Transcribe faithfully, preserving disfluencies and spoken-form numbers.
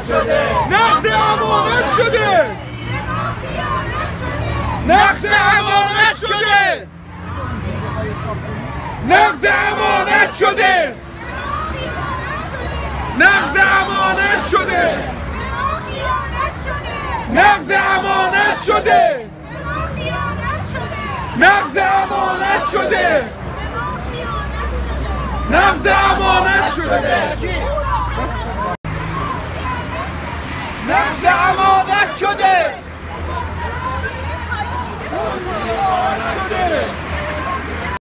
نقض امانت شده. نقض امانت شده. نقض امانت شده. نقض امانت شده. نقض امانت شده. نقض امانت شده. نقض امانت شده. نقض امانت